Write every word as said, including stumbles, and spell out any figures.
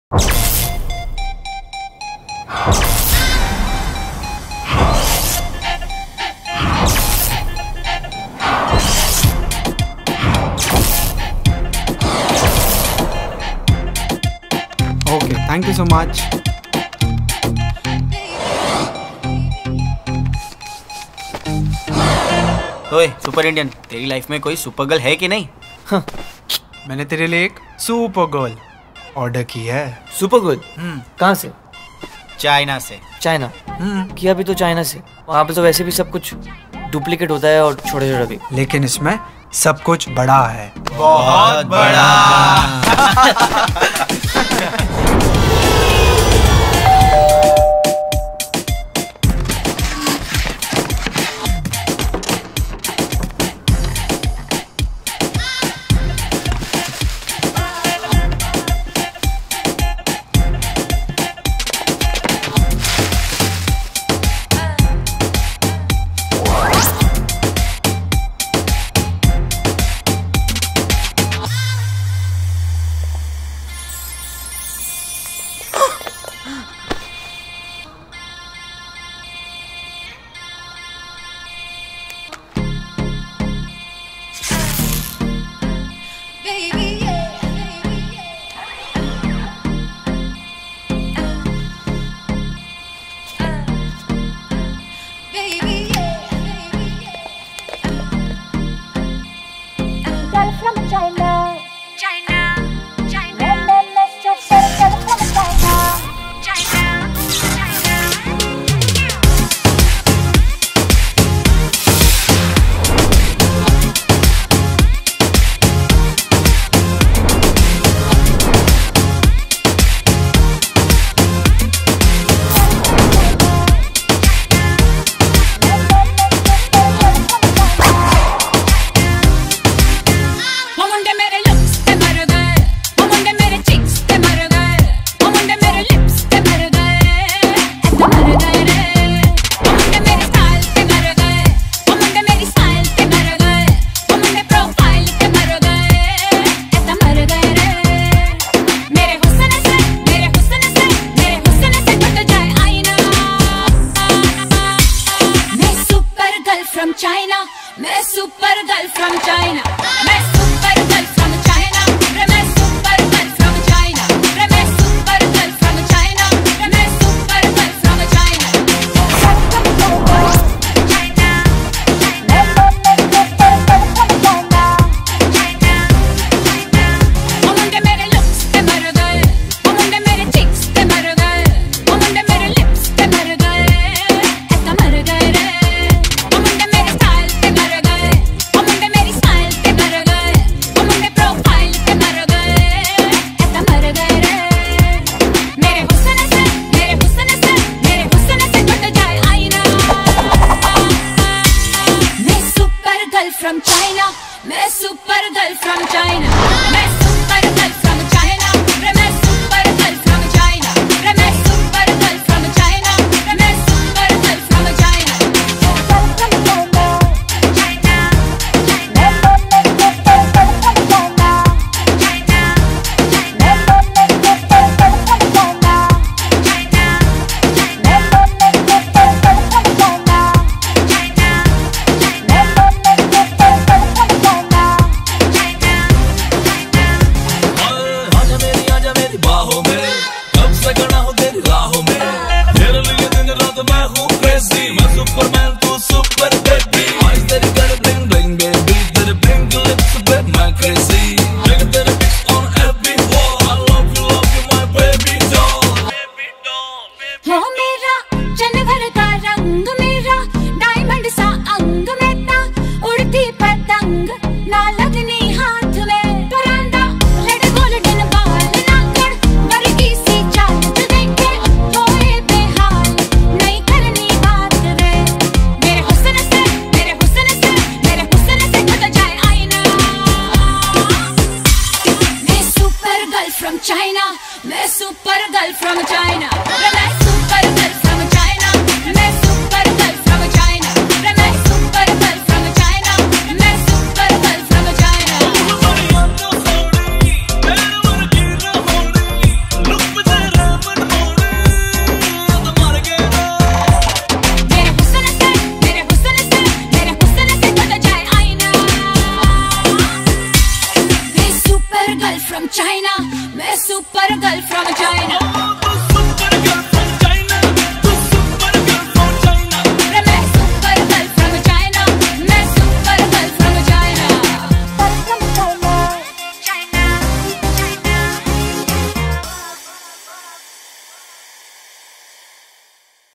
Okay, thank you so much. ओए super Indian, तेरी life में कोई सुपर गर्ल है कि नहीं? हाँ, मैंने तेरे लिए एक सुपर गर्ल ऑर्डर की है। Super girl? कहाँ से? चाइना से। चाइना? किया भी तो चाइना से। वहाँ पे तो वैसे भी सब कुछ डुप्लीकेट होता है और छोटे छोटे भी। लेकिन इसमें सब कुछ बड़ा है, बहुत बड़ा। China, मैं super girl from China, मैं super girl from China, मैं super girl from China, मैं super girl from China, मैं super girl from China. China, वो मुंडे मेरे looks पे मर गए, वो मुंडे मेरे cheeks पे मर गए, वो मुंडे मेरे lips पे मर गए, ऐसा मर गए रे. From China, मैं super girl from China, मैं super girl from China, मैं super girl from China, मैं super girl from China, मैं super girl from China. China, मैं super girl from China, मैं super girl from China, मैं super girl from China, मैं super girl from China, मैं super girl from China. super girl from China.